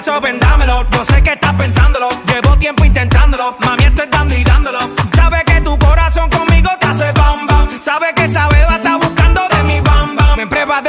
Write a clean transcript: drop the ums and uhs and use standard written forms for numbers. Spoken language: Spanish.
eso vendámelo. Yo sé que estás pensándolo, llevo tiempo intentándolo. Mami, estoy dando y dándolo. Sabes que tu corazón conmigo te hace